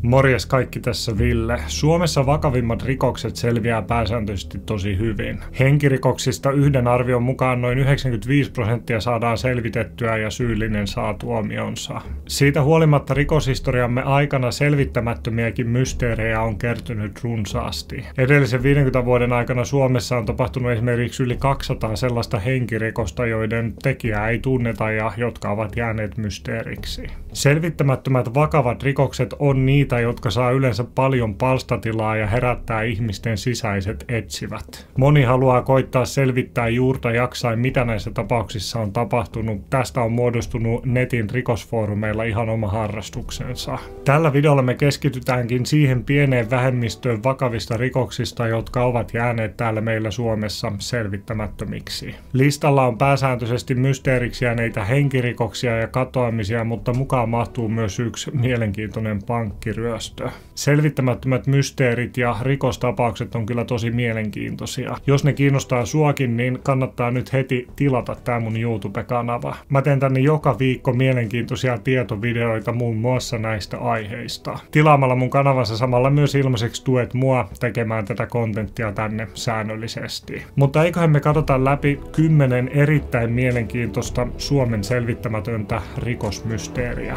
Morjes kaikki, tässä Ville. Suomessa vakavimmat rikokset selviää pääsääntöisesti tosi hyvin. Henkirikoksista yhden arvion mukaan noin 95% saadaan selvitettyä ja syyllinen saa tuomionsa. Siitä huolimatta rikoshistoriamme aikana selvittämättömiäkin mysteerejä on kertynyt runsaasti. Edellisen 50 vuoden aikana Suomessa on tapahtunut esimerkiksi yli 200 sellaista henkirikosta, joiden tekijää ei tunneta ja jotka ovat jääneet mysteeriksi. Selvittämättömät vakavat rikokset on niitä, jotka saa yleensä paljon palstatilaa ja herättää ihmisten sisäiset etsivät. Moni haluaa koittaa selvittää juurta jaksain, mitä näissä tapauksissa on tapahtunut. Tästä on muodostunut netin rikosfoorumeilla ihan oma harrastuksensa. Tällä videolla me keskitytäänkin siihen pieneen vähemmistöön vakavista rikoksista, jotka ovat jääneet täällä meillä Suomessa selvittämättömiksi. Listalla on pääsääntöisesti mysteeriksi jääneitä henkirikoksia ja katoamisia, mutta mukaan mahtuu myös yksi mielenkiintoinen pankkiryöstö. Selvittämättömät mysteerit ja rikostapaukset on kyllä tosi mielenkiintoisia. Jos ne kiinnostaa suakin, niin kannattaa nyt heti tilata tää mun YouTube-kanava. Mä teen tänne joka viikko mielenkiintoisia tietovideoita muun muassa näistä aiheista. Tilaamalla mun kanavansa samalla myös ilmaiseksi tuet mua tekemään tätä kontenttia tänne säännöllisesti. Mutta eiköhän me katsota läpi 10 erittäin mielenkiintoista Suomen selvittämätöntä rikosmysteeriä.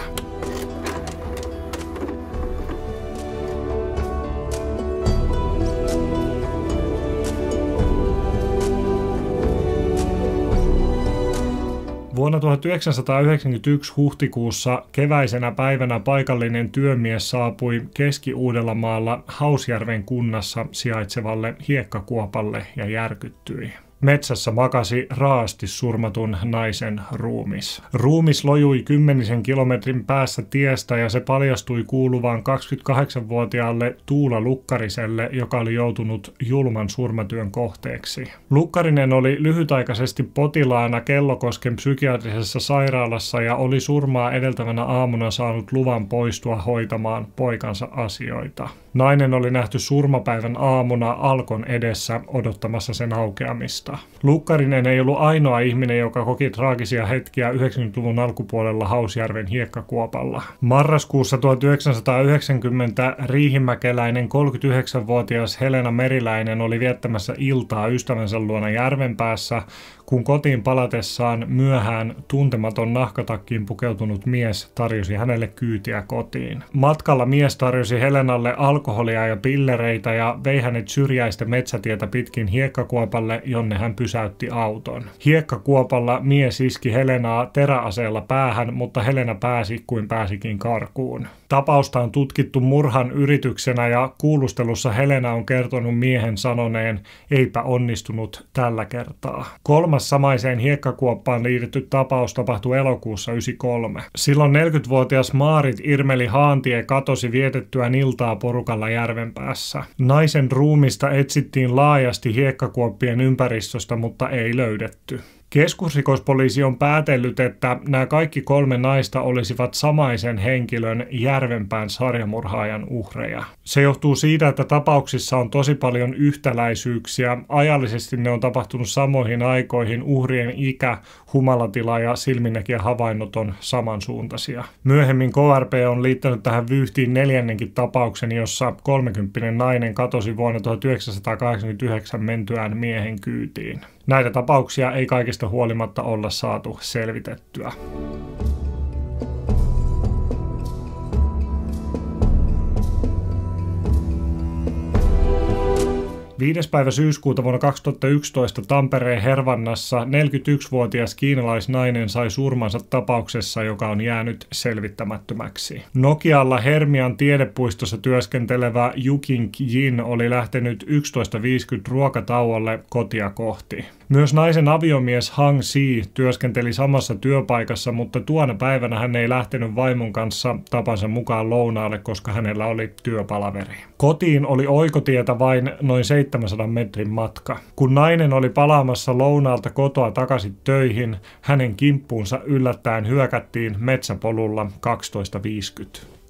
Vuonna 1991 huhtikuussa keväisenä päivänä paikallinen työmies saapui Keski-Uudellamaalla Hausjärven kunnassa sijaitsevalle hiekkakuopalle ja järkyttyi. Metsässä makasi raasti surmatun naisen ruumis. Ruumis lojui 10 kilometrin päässä tiestä ja se paljastui kuuluvan 28-vuotiaalle Tuula Lukkariselle, joka oli joutunut julman surmatyön kohteeksi. Lukkarinen oli lyhytaikaisesti potilaana Kellokosken psykiatrisessa sairaalassa ja oli surmaa edeltävänä aamuna saanut luvan poistua hoitamaan poikansa asioita. Nainen oli nähty surmapäivän aamuna Alkon edessä odottamassa sen aukeamista. Lukkarinen ei ollut ainoa ihminen, joka koki traagisia hetkiä 90-luvun alkupuolella Hausjärven hiekkakuopalla. Marraskuussa 1990 riihimäkeläinen 39-vuotias Helena Meriläinen oli viettämässä iltaa ystävänsä luona Järvenpäässä, kun kotiin palatessaan myöhään tuntematon nahkatakkiin pukeutunut mies tarjosi hänelle kyytiä kotiin. Matkalla mies tarjosi Helenalle alkoholia ja pillereitä ja vei hänet syrjäistä metsätietä pitkin hiekkakuopalle, jonne hän pysäytti auton. Hiekkakuopalla mies iski Helenaa teräaseella päähän, mutta Helena pääsi kuin pääsikin karkuun. Tapausta on tutkittu murhan yrityksenä ja kuulustelussa Helena on kertonut miehen sanoneen, eipä onnistunut tällä kertaa. Kolmas samaiseen hiekkakuoppaan liitetty tapaus tapahtui elokuussa 1993. Silloin 40-vuotias Maarit Irmeli Haantie katosi vietettyään iltaa porukalla Järvenpäässä. Naisen ruumista etsittiin laajasti hiekkakuoppien ympäristöstä, mutta ei löydetty. Keskusrikospoliisi on päätellyt, että nämä kaikki 3 naista olisivat samaisen henkilön Järvenpään sarjamurhaajan uhreja. Se johtuu siitä, että tapauksissa on tosi paljon yhtäläisyyksiä. Ajallisesti ne on tapahtunut samoihin aikoihin, uhrien ikä, humalatila ja silminnäkijän havainnot on samansuuntaisia. Myöhemmin KRP on liittänyt tähän vyyhtiin 4. tapauksen, jossa 30 nainen katosi vuonna 1989 mentyään miehen kyytiin. Näitä tapauksia ei kaikista huolimatta olla saatu selvitettyä. 5. päivä syyskuuta vuonna 2011 Tampereen Hervannassa 41-vuotias kiinalaisnainen sai surmansa tapauksessa, joka on jäänyt selvittämättömäksi. Nokialla Hermian tiedepuistossa työskentelevä Yuking Jin oli lähtenyt 11.50 ruokatauolle kotia kohti. Myös naisen aviomies Hang Si työskenteli samassa työpaikassa, mutta tuona päivänä hän ei lähtenyt vaimon kanssa tapansa mukaan lounaalle, koska hänellä oli työpalaveri. Kotiin oli oikotietä vain noin 700 metrin matka. Kun nainen oli palaamassa lounaalta kotoa takaisin töihin, hänen kimppuunsa yllättäen hyökättiin metsäpolulla 12.50.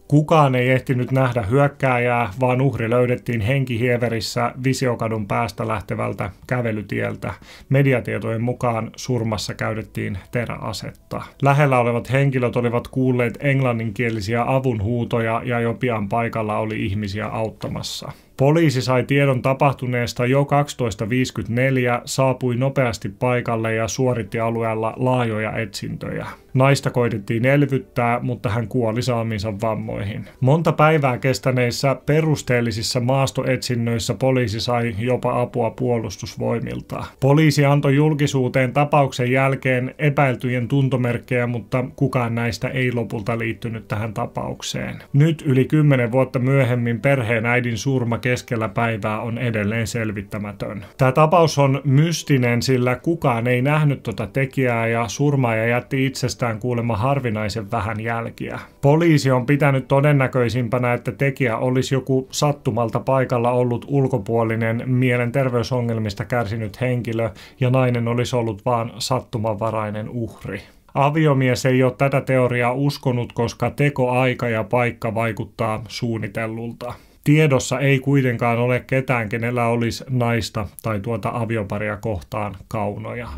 Kukaan ei ehtinyt nähdä hyökkääjää, vaan uhri löydettiin henkihieverissä Visiokadun päästä lähtevältä kävelytieltä. Mediatietojen mukaan surmassa käytettiin teräasetta. Lähellä olevat henkilöt olivat kuulleet englanninkielisiä avunhuutoja ja jo pian paikalla oli ihmisiä auttamassa. Poliisi sai tiedon tapahtuneesta jo 12.54, saapui nopeasti paikalle ja suoritti alueella laajoja etsintöjä. Naista koitettiin elvyttää, mutta hän kuoli saamiinsa vammoihin. Monta päivää kestäneissä perusteellisissa maastoetsinnöissä poliisi sai jopa apua puolustusvoimilta. Poliisi antoi julkisuuteen tapauksen jälkeen epäiltyjen tuntomerkkejä, mutta kukaan näistä ei lopulta liittynyt tähän tapaukseen. Nyt yli 10 vuotta myöhemmin perheen äidin surma keskellä päivää on edelleen selvittämätön. Tämä tapaus on mystinen, sillä kukaan ei nähnyt tuota tekijää ja surmaaja jätti itsestään kuulemma harvinaisen vähän jälkiä. Poliisi on pitänyt todennäköisimpänä, että tekijä olisi joku sattumalta paikalla ollut ulkopuolinen mielenterveysongelmista kärsinyt henkilö ja nainen olisi ollut vain sattumanvarainen uhri. Aviomies ei ole tätä teoriaa uskonut, koska tekoaika ja paikka vaikuttaa suunnitellulta. Tiedossa ei kuitenkaan ole ketään, kenellä olisi naista tai tuota avioparia kohtaan kaunoja.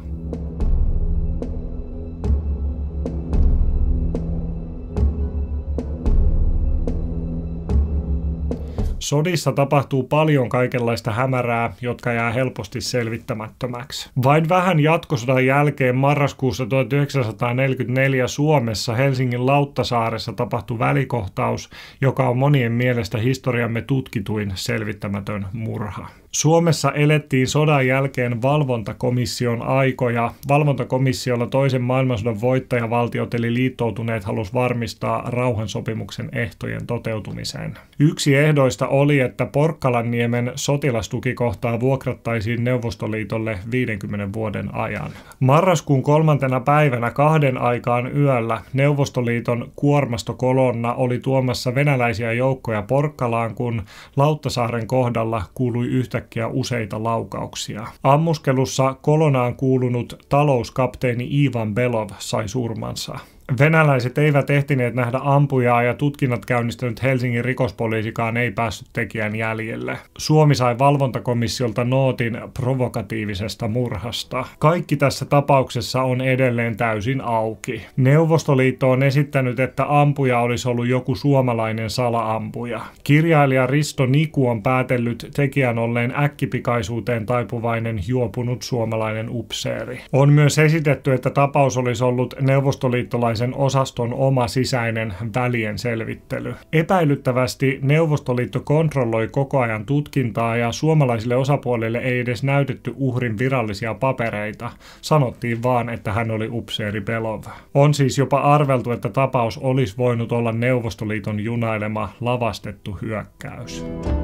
Sodissa tapahtuu paljon kaikenlaista hämärää, jotka jää helposti selvittämättömäksi. Vain vähän jatkosodan jälkeen marraskuussa 1944 Suomessa Helsingin Lauttasaaressa tapahtui välikohtaus, joka on monien mielestä historiamme tutkituin selvittämätön murha. Suomessa elettiin sodan jälkeen valvontakomission aikoja. Valvontakomissiolla toisen maailmansodan voittajavaltiot eli liittoutuneet halusi varmistaa rauhansopimuksen ehtojen toteutumiseen. Yksi ehdoista oli, että Porkkalanniemen sotilastukikohtaa vuokrattaisiin Neuvostoliitolle 50 vuoden ajan. Marraskuun 3. päivänä 2 aikaan yöllä Neuvostoliiton kuormastokolonna oli tuomassa venäläisiä joukkoja Porkkalaan, kun Lauttasaaren kohdalla kuului yhtäkkiä useita laukauksia. Ammuskelussa kolonaan kuulunut talouskapteeni Ivan Belov sai surmansa. Venäläiset eivät ehtineet nähdä ampujaa ja tutkinnat käynnistänyt Helsingin rikospoliisikaan ei päässyt tekijän jäljelle. Suomi sai valvontakomissiolta nootin provokatiivisesta murhasta. Kaikki tässä tapauksessa on edelleen täysin auki. Neuvostoliitto on esittänyt, että ampuja olisi ollut joku suomalainen salaampuja. Kirjailija Risto Niku on päätellyt tekijän olleen äkkipikaisuuteen taipuvainen juopunut suomalainen upseeri. On myös esitetty, että tapaus olisi ollut neuvostoliittolaisen osaston oma sisäinen välien selvittely. Epäilyttävästi Neuvostoliitto kontrolloi koko ajan tutkintaa ja suomalaisille osapuolille ei edes näytetty uhrin virallisia papereita. Sanottiin vaan, että hän oli upseeri Belov. On siis jopa arveltu, että tapaus olisi voinut olla Neuvostoliiton junailema lavastettu hyökkäys.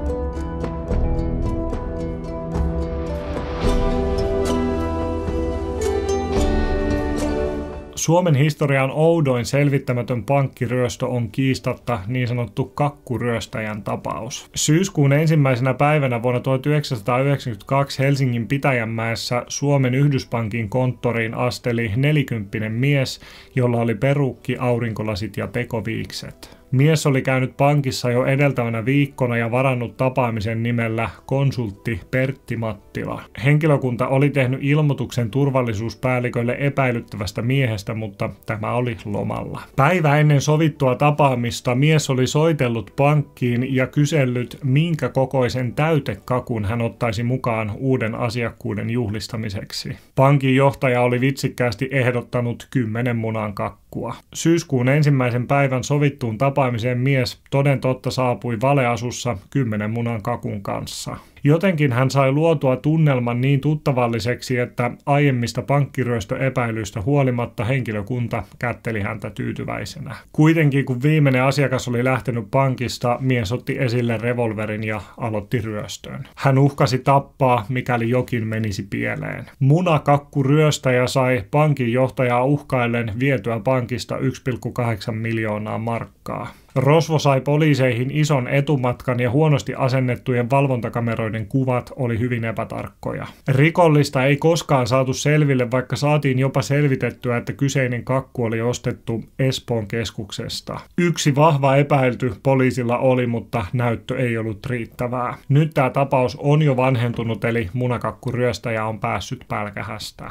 Suomen historian oudoin selvittämätön pankkiryöstö on kiistatta niin sanottu kakkuryöstäjän tapaus. Syyskuun 1. päivänä vuonna 1992 Helsingin Pitäjänmäessä Suomen Yhdyspankin konttoriin asteli 40 mies, jolla oli perukki, aurinkolasit ja tekoviikset. Mies oli käynyt pankissa jo edeltävänä viikkona ja varannut tapaamisen nimellä konsultti Pertti Mattila. Henkilökunta oli tehnyt ilmoituksen turvallisuuspäällikölle epäilyttävästä miehestä, mutta tämä oli lomalla. Päivä ennen sovittua tapaamista mies oli soitellut pankkiin ja kysellyt, minkä kokoisen täytekakun hän ottaisi mukaan uuden asiakkuuden juhlistamiseksi. Pankin johtaja oli vitsikkäästi ehdottanut 10 munan kakkua. Syyskuun 1. päivän sovittuun tapaamiseen mies toden totta saapui valeasussa 10 munan kakun kanssa. Jotenkin hän sai luotua tunnelman niin tuttavalliseksi, että aiemmista pankkiryöstöepäilyistä huolimatta henkilökunta kätteli häntä tyytyväisenä. Kuitenkin kun viimeinen asiakas oli lähtenyt pankista, mies otti esille revolverin ja aloitti ryöstön. Hän uhkasi tappaa, mikäli jokin menisi pieleen. Munakakkuryöstäjä sai pankin johtajaa uhkaillen vietyä pankista 1,8 miljoonaa markkaa. Rosvo sai poliiseihin ison etumatkan ja huonosti asennettujen valvontakameroiden kuvat oli hyvin epätarkkoja. Rikollista ei koskaan saatu selville, vaikka saatiin jopa selvitettyä, että kyseinen kakku oli ostettu Espoon keskuksesta. Yksi vahva epäilty poliisilla oli, mutta näyttö ei ollut riittävää. Nyt tämä tapaus on jo vanhentunut, eli munakakkuryöstäjä on päässyt pälkähästä.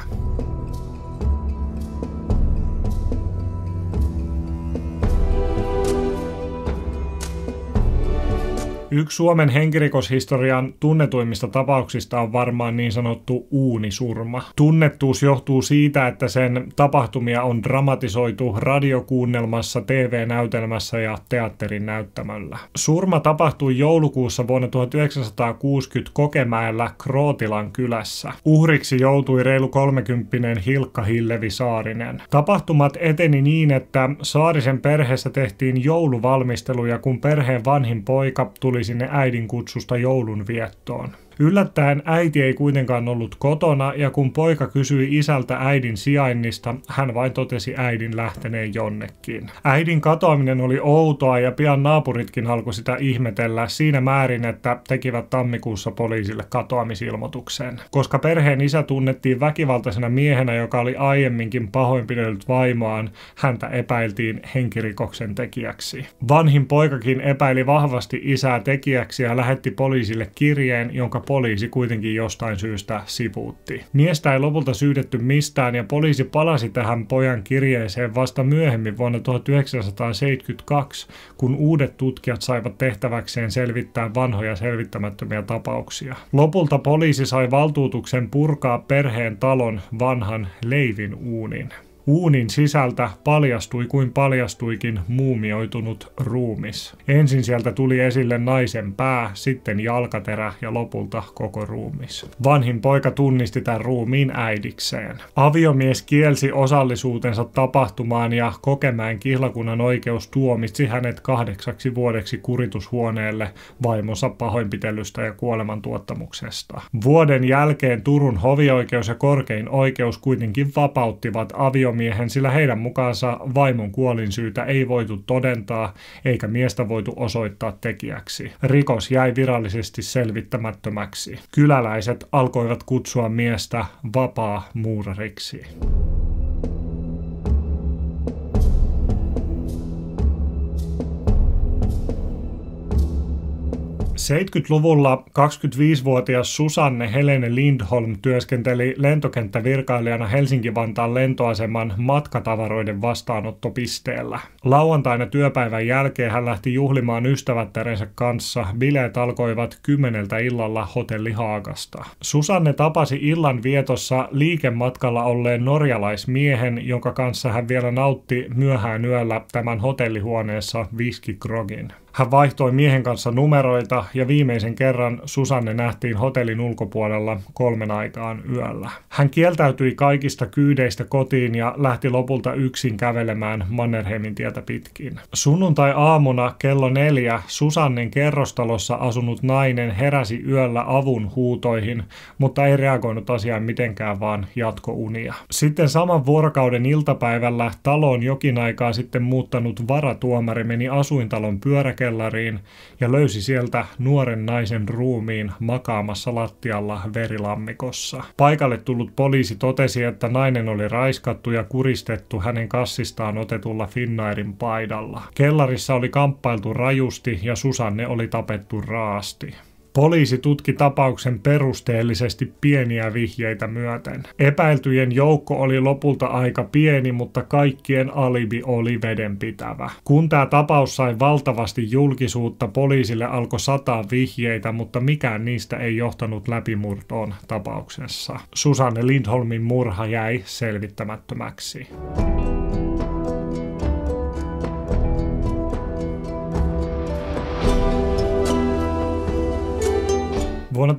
Yksi Suomen henkirikoshistorian tunnetuimmista tapauksista on varmaan niin sanottu uunisurma. Tunnettuus johtuu siitä, että sen tapahtumia on dramatisoitu radiokuunnelmassa, TV-näytelmässä ja teatterin näyttämöllä. Surma tapahtui joulukuussa vuonna 1960 Kokemäellä Krootilan kylässä. Uhriksi joutui reilu 30-vuotias Hilkka Hillevi Saarinen. Tapahtumat eteni niin, että Saarisen perheessä tehtiin jouluvalmisteluja, kun perheen vanhin poika tuli sinne äidin kutsusta joulun viettoon. Yllättäen äiti ei kuitenkaan ollut kotona, ja kun poika kysyi isältä äidin sijainnista, hän vain totesi äidin lähteneen jonnekin. Äidin katoaminen oli outoa, ja pian naapuritkin alkoi sitä ihmetellä siinä määrin, että tekivät tammikuussa poliisille katoamisilmoituksen. Koska perheen isä tunnettiin väkivaltaisena miehenä, joka oli aiemminkin pahoinpidellyt vaimoaan, häntä epäiltiin henkirikoksen tekijäksi. Vanhin poikakin epäili vahvasti isää tekijäksi ja lähetti poliisille kirjeen, jonka poliisi kuitenkin jostain syystä sivuutti. Miestä ei lopulta syydetty mistään, ja poliisi palasi tähän pojan kirjeeseen vasta myöhemmin vuonna 1972, kun uudet tutkijat saivat tehtäväkseen selvittää vanhoja selvittämättömiä tapauksia. Lopulta poliisi sai valtuutuksen purkaa perheen talon vanhan leivin uunin. Uunin sisältä paljastui kuin paljastuikin muumioitunut ruumis. Ensin sieltä tuli esille naisen pää, sitten jalkaterä ja lopulta koko ruumis. Vanhin poika tunnisti tämän ruumiin äidikseen. Aviomies kielsi osallisuutensa tapahtumaan ja Kokemäen kihlakunnan oikeus tuomitsi hänet 8 vuodeksi kuritushuoneelle vaimonsa pahoinpitelystä ja kuolemantuottamuksesta. Vuoden jälkeen Turun hovioikeus ja korkein oikeus kuitenkin vapauttivat aviomiehen, sillä heidän mukaansa vaimon kuolinsyytä ei voitu todentaa eikä miestä voitu osoittaa tekijäksi. Rikos jäi virallisesti selvittämättömäksi. Kyläläiset alkoivat kutsua miestä vapaa-muurariksi. 70-luvulla 25-vuotias Susanne Helene Lindholm työskenteli lentokenttävirkailijana Helsinki-Vantaan lentoaseman matkatavaroiden vastaanottopisteellä. Lauantaina työpäivän jälkeen hän lähti juhlimaan ystävättärensä kanssa. Bileet alkoivat 10 illalla hotelli Haagasta. Susanne tapasi illan vietossa liikematkalla olleen norjalaismiehen, jonka kanssa hän vielä nautti myöhään yöllä tämän hotellihuoneessa whisky-grogin. Hän vaihtoi miehen kanssa numeroita ja viimeisen kerran Susanne nähtiin hotellin ulkopuolella 3 aikaan yöllä. Hän kieltäytyi kaikista kyydeistä kotiin ja lähti lopulta yksin kävelemään Mannerheimin tietä pitkin. Sunnuntai-aamuna kello 4 Susannen kerrostalossa asunut nainen heräsi yöllä avun huutoihin, mutta ei reagoinut asiaan mitenkään, vaan jatko unia. Sitten saman vuorokauden iltapäivällä taloon jokin aikaa sitten muuttanut varatuomari meni asuintalon pyöräkellariin ja löysi sieltä nuoren naisen ruumiin makaamassa lattialla verilammikossa. Paikalle tullut poliisi totesi, että nainen oli raiskattu ja kuristettu hänen kassistaan otetulla Finnairin paidalla. Kellarissa oli kamppailtu rajusti ja Susanne oli tapettu raasti. Poliisi tutki tapauksen perusteellisesti pieniä vihjeitä myöten. Epäiltyjen joukko oli lopulta aika pieni, mutta kaikkien alibi oli vedenpitävä. Kun tämä tapaus sai valtavasti julkisuutta, poliisille alkoi 100 vihjeitä, mutta mikään niistä ei johtanut läpimurtoon tapauksessa. Susanne Lindholmin murha jäi selvittämättömäksi. Vuonna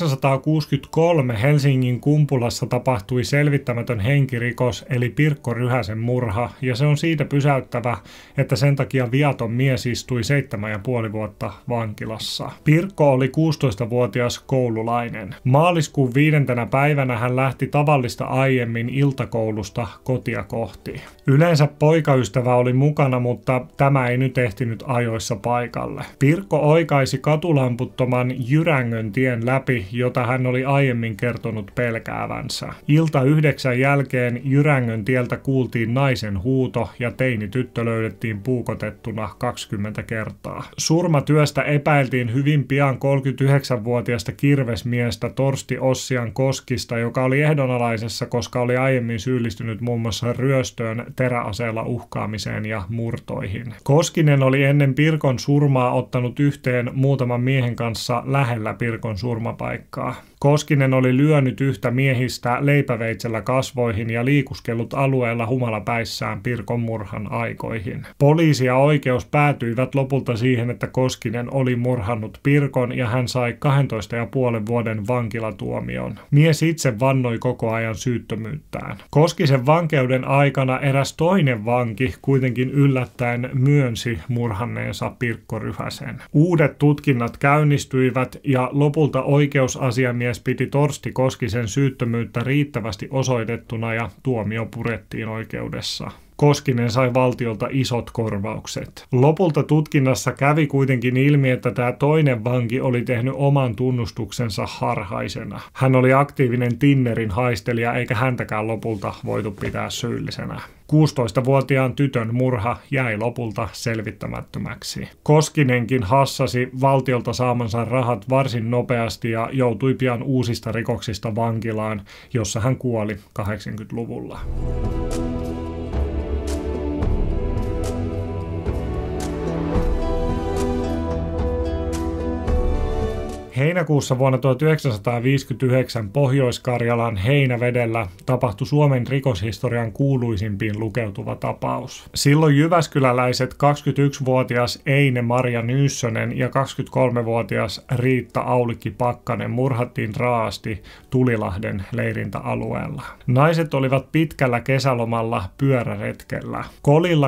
1963 Helsingin Kumpulassa tapahtui selvittämätön henkirikos eli Pirkko Ryhäsen murha, ja se on siitä pysäyttävä, että sen takia viaton mies istui 7,5 vuotta vankilassa. Pirkko oli 16-vuotias koululainen. Maaliskuun 5. päivänä hän lähti tavallista aiemmin iltakoulusta kotia kohti. Yleensä poikaystävä oli mukana, mutta tämä ei nyt ehtinyt ajoissa paikalle. Pirkko oikaisi katulamputtoman Jyrängön tien läpi, jota hän oli aiemmin kertonut pelkäävänsä. Ilta 9 jälkeen Jyrängön tieltä kuultiin naisen huuto ja teinityttö löydettiin puukotettuna 20 kertaa. Surmatyöstä epäiltiin hyvin pian 39-vuotiaasta kirvesmiestä Torsti Ossian Koskista, joka oli ehdonalaisessa, koska oli aiemmin syyllistynyt muun muassa ryöstöön, teräaseella uhkaamiseen ja murtoihin. Koskinen oli ennen Pirkon surmaa ottanut yhteen muutaman miehen kanssa lähellä Pirkon surmapaikkaa. Koskinen oli lyönyt yhtä miehistä leipäveitsellä kasvoihin ja liikuskellut alueella humalapäissään Pirkon murhan aikoihin. Poliisi ja oikeus päätyivät lopulta siihen, että Koskinen oli murhannut Pirkon ja hän sai 12,5 vuoden vankilatuomion. Mies itse vannoi koko ajan syyttömyyttään. Koskisen vankeuden aikana eräs toinen vanki kuitenkin yllättäen myönsi murhanneensa Pirkko Ryhäsen. Uudet tutkinnat käynnistyivät ja lopulta oikeusasiamies piti Torsti Koskisen syyttömyyttä riittävästi osoitettuna ja tuomio purettiin oikeudessa. Koskinen sai valtiolta isot korvaukset. Lopulta tutkinnassa kävi kuitenkin ilmi, että tämä toinen vanki oli tehnyt oman tunnustuksensa harhaisena. Hän oli aktiivinen Tinnerin haistelija eikä häntäkään lopulta voitu pitää syyllisenä. 16-vuotiaan tytön murha jäi lopulta selvittämättömäksi. Koskinenkin hassasi valtiolta saamansa rahat varsin nopeasti ja joutui pian uusista rikoksista vankilaan, jossa hän kuoli 80-luvulla. Heinäkuussa vuonna 1959 Pohjois-Karjalan Heinävedellä tapahtui Suomen rikoshistorian kuuluisimpiin lukeutuva tapaus. Silloin jyväskyläläiset 21-vuotias Eine Marja Nyyssönen ja 23-vuotias Riitta Aulikki Pakkanen murhattiin raasti Tulilahden leirintäalueella. Naiset olivat pitkällä kesälomalla pyöräretkellä. Kolilla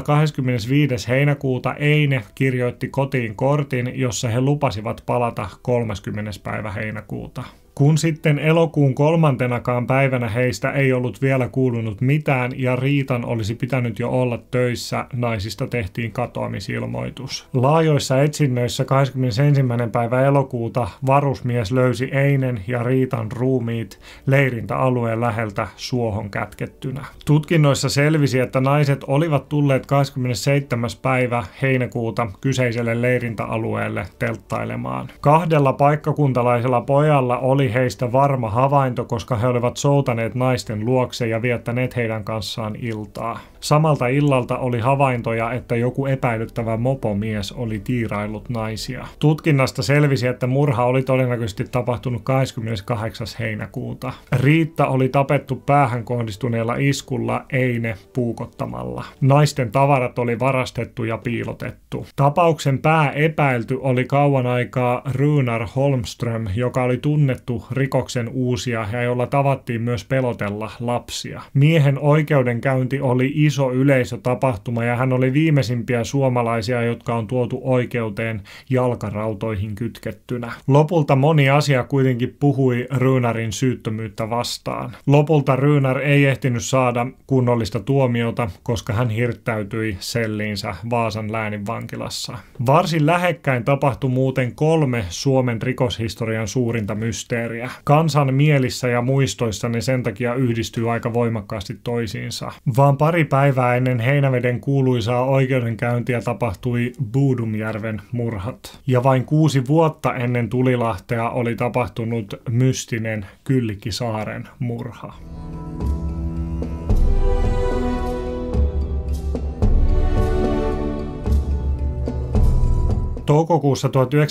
25. heinäkuuta Eine kirjoitti kotiin kortin, jossa he lupasivat palata 30. päivä heinäkuuta. Kun sitten elokuun 3. päivänä heistä ei ollut vielä kuulunut mitään ja Riitan olisi pitänyt jo olla töissä, naisista tehtiin katoamisilmoitus. Laajoissa etsinnöissä 21. päivä elokuuta varusmies löysi Einen ja Riitan ruumiit leirintäalueen läheltä suohon kätkettynä. Tutkinnoissa selvisi, että naiset olivat tulleet 27. päivä heinäkuuta kyseiselle leirintäalueelle telttailemaan. 2 paikkakuntalaisella pojalla oli heistä varma havainto, koska he olivat soutaneet naisten luokse ja viettäneet heidän kanssaan iltaa. Samalta illalta oli havaintoja, että joku epäilyttävä mopomies oli tiiraillut naisia. Tutkinnasta selvisi, että murha oli todennäköisesti tapahtunut 28. heinäkuuta. Riitta oli tapettu päähän kohdistuneella iskulla, Eine puukottamalla. Naisten tavarat oli varastettu ja piilotettu. Tapauksen pääepäilty oli kauan aikaa Runar Holmström, joka oli tunnettu rikoksen uusija ja jolla tavattiin myös pelotella lapsia. Miehen oikeudenkäynti oli iso yleisötapahtuma ja hän oli viimeisimpiä suomalaisia, jotka on tuotu oikeuteen jalkarautoihin kytkettynä. Lopulta moni asia kuitenkin puhui Runarin syyttömyyttä vastaan. Lopulta Runar ei ehtinyt saada kunnollista tuomiota, koska hän hirttäytyi selliinsä Vaasan lääninvankilassa. Varsin lähekkäin tapahtui muuten 3 Suomen rikoshistorian suurinta mysteeriä. Kansan mielissä ja muistoissa ne sen takia yhdistyy aika voimakkaasti toisiinsa. Vaan pari päivää ennen Heinäveden kuuluisaa oikeudenkäyntiä tapahtui Boodumjärven murhat. Ja vain 6 vuotta ennen Tulilahtea oli tapahtunut mystinen Kyllikkisaaren murha. Toukokuussa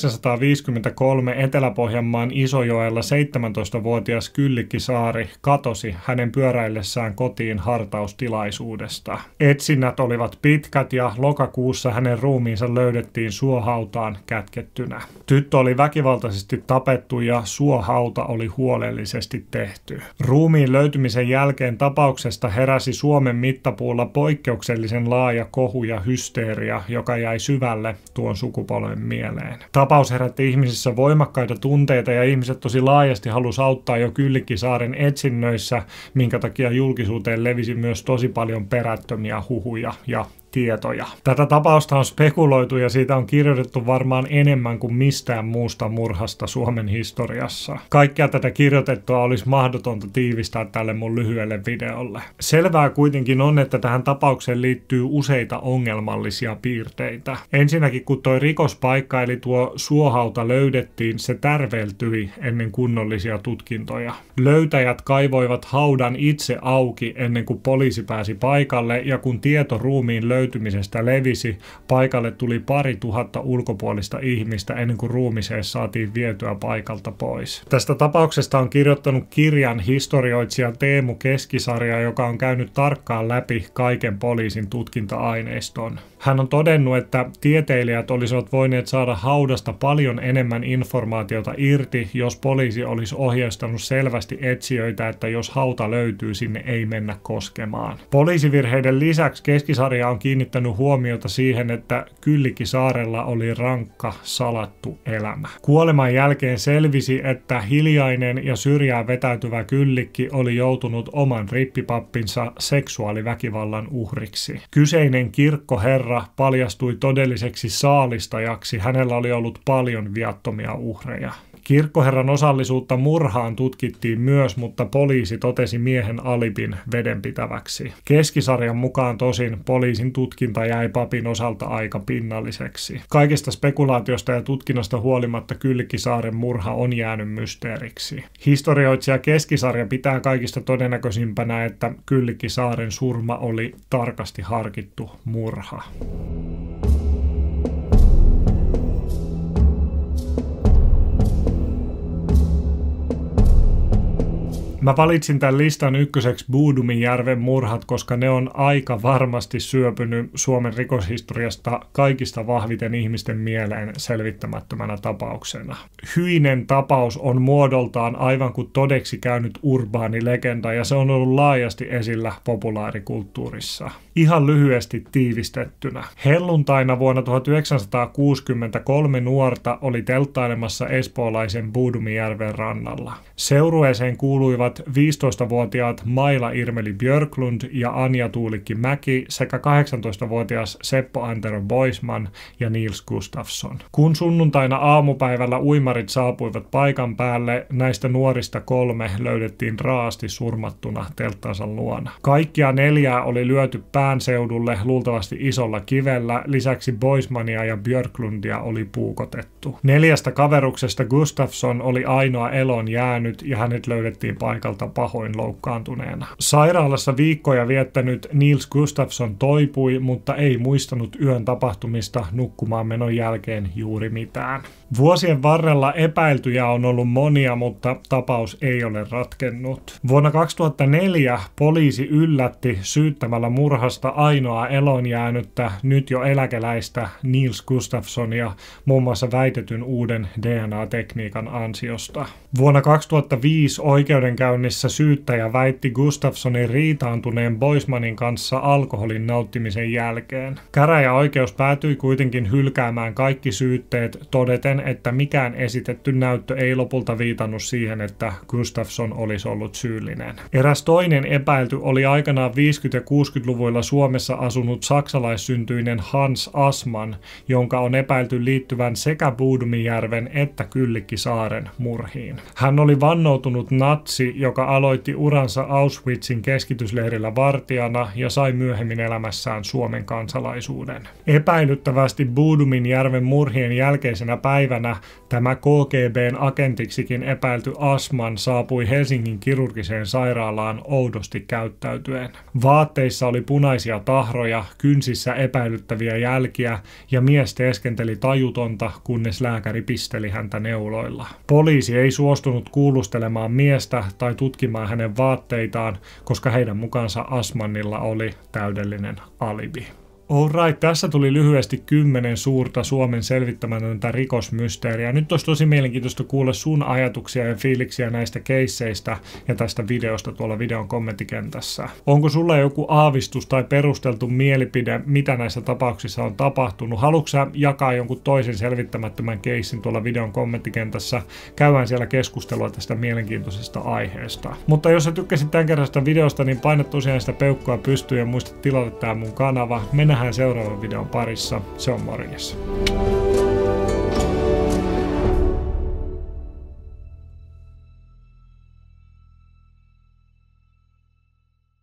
1953 Etelä-Pohjanmaan Isojoella 17-vuotias Kyllikki Saari katosi hänen pyöräillessään kotiin hartaustilaisuudesta. Etsinnät olivat pitkät ja lokakuussa hänen ruumiinsa löydettiin suohautaan kätkettynä. Tyttö oli väkivaltaisesti tapettu ja suohauta oli huolellisesti tehty. Ruumiin löytymisen jälkeen tapauksesta heräsi Suomen mittapuulla poikkeuksellisen laaja kohu ja hysteeria, joka jäi syvälle tuon sukupolven mieleen. Tapaus herätti ihmisissä voimakkaita tunteita ja ihmiset tosi laajasti halusi auttaa jo Kyllikki Saaren etsinnöissä, minkä takia julkisuuteen levisi myös tosi paljon perättömiä huhuja ja tietoja. Tätä tapausta on spekuloitu ja siitä on kirjoitettu varmaan enemmän kuin mistään muusta murhasta Suomen historiassa. Kaikkea tätä kirjoitettua olisi mahdotonta tiivistää tälle mun lyhyelle videolle. Selvää kuitenkin on, että tähän tapaukseen liittyy useita ongelmallisia piirteitä. Ensinnäkin kun toi rikospaikka eli tuo suohauta löydettiin, se tärveltyi ennen kunnollisia tutkintoja. Löytäjät kaivoivat haudan itse auki ennen kuin poliisi pääsi paikalle ja kun tieto ruumiin löytymisestä levisi, paikalle tuli 2000 ulkopuolista ihmistä ennen kuin ruumiseen saatiin vietyä paikalta pois. Tästä tapauksesta on kirjoittanut kirjan historioitsija Teemu Keskisarja, joka on käynyt tarkkaan läpi kaiken poliisin tutkinta-aineiston. Hän on todennut, että tieteilijät olisivat voineet saada haudasta paljon enemmän informaatiota irti, jos poliisi olisi ohjeistanut selvästi etsijöitä, että jos hauta löytyy, sinne ei mennä koskemaan. Poliisivirheiden lisäksi Keskisarja on kiinnittänyt huomiota siihen, että Kyllikki Saarella oli rankka, salattu elämä. Kuoleman jälkeen selvisi, että hiljainen ja syrjään vetäytyvä Kyllikki oli joutunut oman rippipappinsa seksuaaliväkivallan uhriksi. Kyseinen kirkkoherra paljastui todelliseksi saalistajaksi, hänellä oli ollut paljon viattomia uhreja. Kirkkoherran osallisuutta murhaan tutkittiin myös, mutta poliisi totesi miehen alibin vedenpitäväksi. Keskisarjan mukaan tosin poliisin tutkinta jäi papin osalta aika pinnalliseksi. Kaikesta spekulaatiosta ja tutkinnasta huolimatta Kyllikki Saaren murha on jäänyt mysteeriksi. Historioitsija Keskisarja pitää kaikista todennäköisimpänä, että Kyllikki Saaren surma oli tarkasti harkittu murha. Mä valitsin tämän listan ykköseksi Bodominjärven murhat, koska ne on aika varmasti syöpynyt Suomen rikoshistoriasta kaikista vahviten ihmisten mieleen selvittämättömänä tapauksena. Hyinen tapaus on muodoltaan aivan kuin todeksi käynyt urbaani legenda ja se on ollut laajasti esillä populaarikulttuurissa. Ihan lyhyesti tiivistettynä. Helluntaina vuonna 1963 nuorta oli telttailemassa espoolaisen Bodominjärven rannalla. Seurueeseen kuuluivat 15-vuotiaat Maila Irmeli Björklund ja Anja Tuulikki Mäki sekä 18-vuotias Seppo Antero Boisman ja Nils Gustafsson. Kun sunnuntaina aamupäivällä uimarit saapuivat paikan päälle, näistä nuorista 3 löydettiin raasti surmattuna telttansa luona. Kaikkia 4 oli lyöty pään seudulle luultavasti isolla kivellä, lisäksi Boismania ja Björklundia oli puukotettu. 4 kaveruksesta Gustafsson oli ainoa elon jäänyt ja hänet löydettiin paikalta pahoin loukkaantuneena. Sairaalassa viikkoja viettänyt Nils Gustafsson toipui, mutta ei muistanut yön tapahtumista nukkumaan menon jälkeen juuri mitään. Vuosien varrella epäiltyjä on ollut monia, mutta tapaus ei ole ratkennut. Vuonna 2004 poliisi yllätti syyttämällä murhasta ainoa elonjäänyttä, nyt jo eläkeläistä Nils Gustafssonia muun muassa väitetyn uuden DNA-tekniikan ansiosta. Vuonna 2005 oikeudenkäynnissä syyttäjä väitti Gustafssonin riitaantuneen Boismanin kanssa alkoholin nauttimisen jälkeen. Käräjäoikeus päätyi kuitenkin hylkäämään kaikki syytteet todeten, että mikään esitetty näyttö ei lopulta viitannut siihen, että Gustafsson olisi ollut syyllinen. Eräs toinen epäilty oli aikanaan 50- ja 60-luvuilla Suomessa asunut saksalaissyntyinen Hans Assmann, jonka on epäilty liittyvän sekä Bodominjärven että Kyllikki Saaren murhiin. Hän oli vannoutunut natsi joka aloitti uransa Auschwitzin keskitysleirillä vartijana ja sai myöhemmin elämässään Suomen kansalaisuuden. Epäilyttävästi Bodomin järven murhien jälkeisenä päivänä tämä KGB:n agentiksikin epäilty Asman saapui Helsingin kirurgiseen sairaalaan oudosti käyttäytyen. Vaatteissa oli punaisia tahroja, kynsissä epäilyttäviä jälkiä ja mies teeskenteli tajutonta, kunnes lääkäri pisteli häntä neuloilla. Poliisi ei suostunut kuulustelemaan miestä tai tutkimaan hänen vaatteitaan, koska heidän mukaansa Asmanilla oli täydellinen alibi. Alright, tässä tuli lyhyesti 10 suurta Suomen selvittämätöntä rikosmysteeriä. Nyt olisi tosi mielenkiintoista kuulla sun ajatuksia ja fiiliksiä näistä keisseistä ja tästä videosta tuolla videon kommenttikentässä. Onko sulla joku aavistus tai perusteltu mielipide, mitä näissä tapauksissa on tapahtunut? Haluatko sä jakaa jonkun toisen selvittämättömän keissin tuolla videon kommenttikentässä? Käydään siellä keskustelua tästä mielenkiintoisesta aiheesta. Mutta jos sä tykkäsit tämän kerrasta videosta, niin paina tosiaan sitä peukkua pystyyn ja muista tilata tää mun kanava. Nähdään seuraavan videon parissa. Se on morjes.